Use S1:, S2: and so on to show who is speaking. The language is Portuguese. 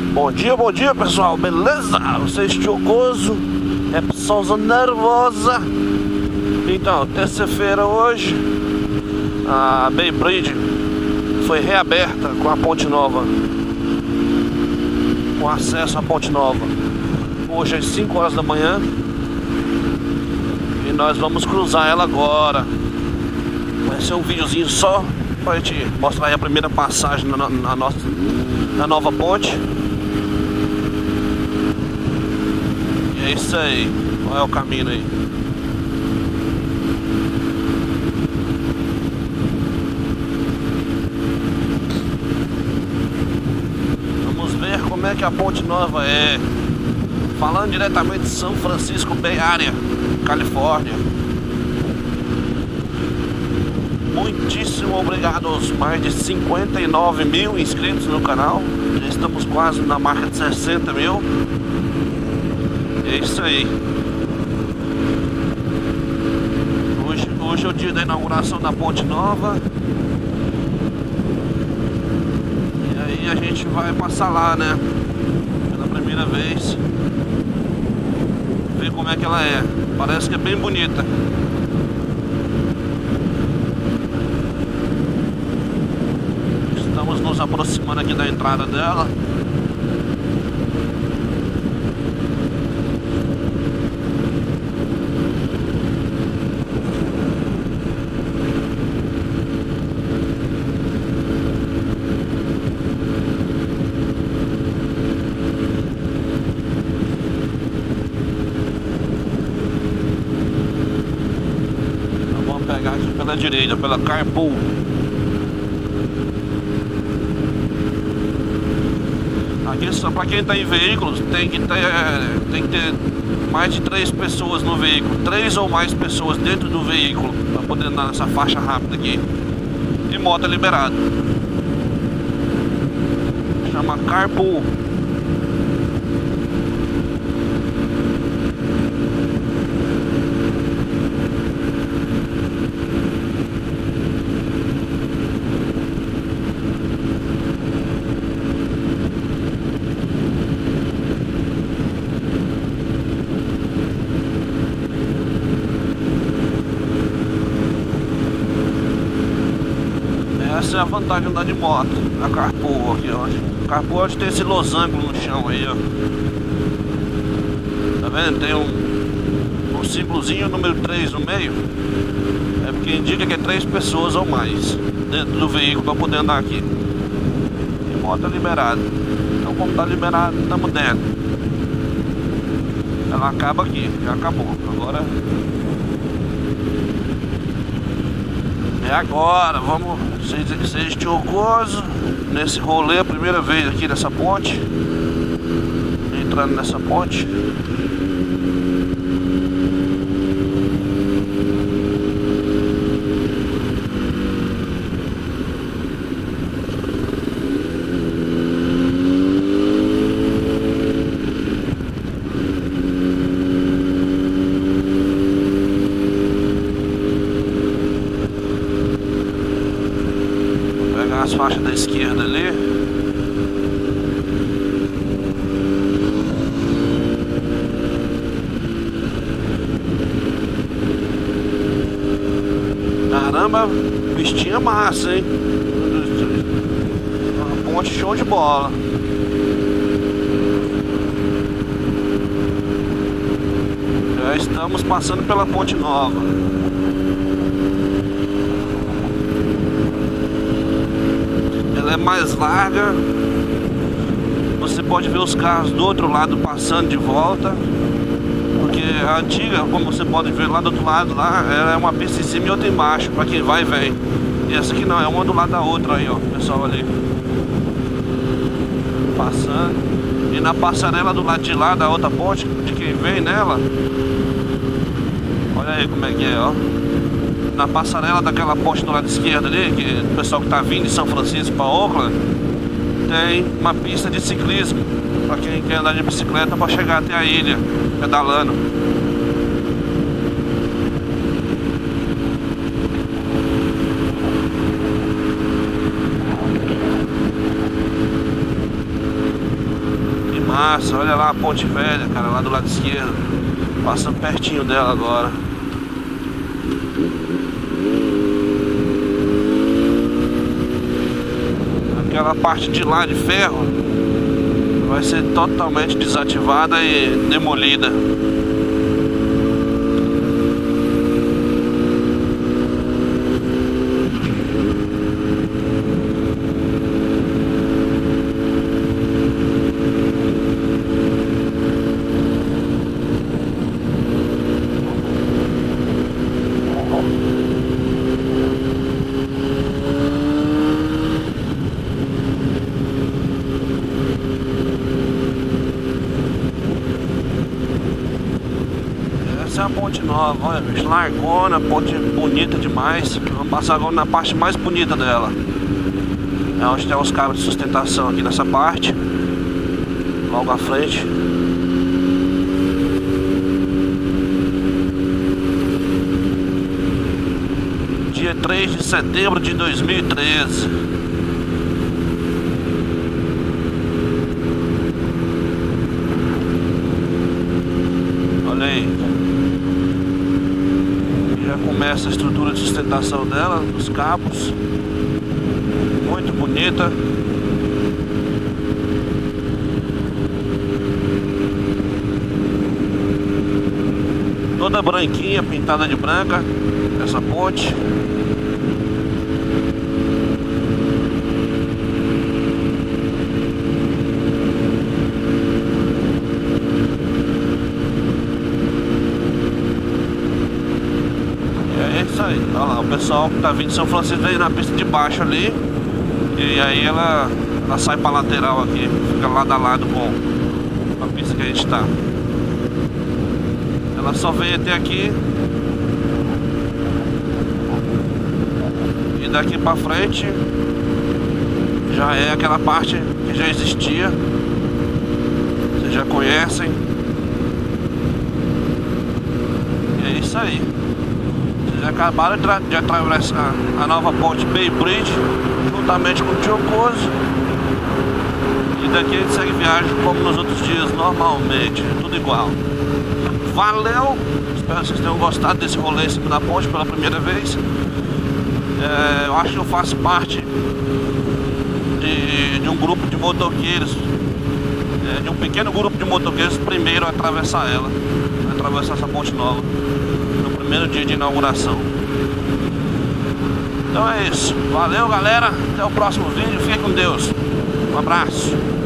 S1: Bom dia pessoal, beleza? Vocês chocoso, é pessoa nervosa. Então, terça-feira hoje, a Bay Bridge foi reaberta com a Ponte Nova, com acesso à Ponte Nova. Hoje às 5 horas da manhã e nós vamos cruzar ela agora. Vai ser um videozinho só pra gente mostrar aí a primeira passagem na nova ponte. E é isso aí. Qual é o caminho aí? Vamos ver como é que a Ponte Nova é. Falando diretamente de São Francisco Bay Area, Califórnia. Muitíssimo obrigado aos mais de 59 mil inscritos no canal. Já estamos quase na marca de 60 mil. É isso aí. Hoje é o dia da inauguração da Ponte Nova. E aí a gente vai passar lá, né? Pela primeira vez. Ver como é que ela é. Parece que é bem bonita. Estamos nos aproximando aqui da entrada dela. Vamos pegar aqui pela direita, pela Carpool. Aqui só para quem está em veículos tem que ter mais de 3 pessoas no veículo, 3 ou mais pessoas dentro do veículo para poder andar nessa faixa rápida aqui. E moto é liberado. Chama Carpool. Essa é a vantagem de andar de moto na Carpool aqui, ó. Carpool tem esse losango no chão aí, ó. Tá vendo? Tem um símbolozinho número 3 no meio. É porque indica que é 3 pessoas ou mais dentro do veículo para poder andar aqui. E moto é liberado. Então como tá liberado, estamos dentro. Ela acaba aqui, já acabou. Agora é agora, vamos ser chocoso nesse rolê, a primeira vez aqui nessa ponte, entrando nessa ponte. As faixas da esquerda ali. Caramba, pistinha massa, hein? Uma ponte show de bola. Já estamos passando pela Ponte Nova. Ela é mais larga. Você pode ver os carros do outro lado passando de volta. Porque a antiga, como você pode ver lá do outro lado, lá, ela é uma pista em cima e outra embaixo, para quem vai e vem. E essa aqui não, é uma do lado da outra aí, ó, pessoal ali passando. E na passarela do lado de lá, da outra ponte, de quem vem nela, olha aí como é que é, ó. Na passarela daquela ponte do lado esquerdo ali, que o pessoal que está vindo de São Francisco para Oakland, tem uma pista de ciclismo para quem quer andar de bicicleta para chegar até a ilha, pedalando. Massa, olha lá a Ponte Velha, cara, lá do lado esquerdo. Passando pertinho dela agora. Aquela parte de lá de ferro vai ser totalmente desativada e demolida. Essa é a ponte nova, olha, bicho, largona, ponte bonita demais. Vamos passar agora na parte mais bonita dela. É onde tem os cabos de sustentação aqui nessa parte. Logo à frente. Dia 3 de setembro de 2013. Olha aí. Já começa a estrutura de sustentação dela, dos cabos. Muito bonita. Toda branquinha, pintada de branca, essa ponte. É isso aí, olha lá, o pessoal que tá vindo de São Francisco vem na pista de baixo ali. E aí ela sai pra lateral aqui, fica lado a lado com a pista que a gente tá. Ela só vem até aqui. E daqui pra frente já é aquela parte que já existia. Vocês já conhecem. E é isso aí. Vocês acabaram de atravessar a nova ponte Bay Bridge juntamente com o Tiocoso. E daqui a gente segue viagem como nos outros dias, normalmente, tudo igual. Valeu! Espero que vocês tenham gostado desse rolê em cima da ponte pela primeira vez. Eu acho que eu faço parte de um grupo de motoqueiros, de um pequeno grupo de motoqueiros primeiro a atravessar ela, a atravessar essa ponte nova, no primeiro dia de inauguração. Então é isso, valeu galera, até o próximo vídeo, fique com Deus, um abraço.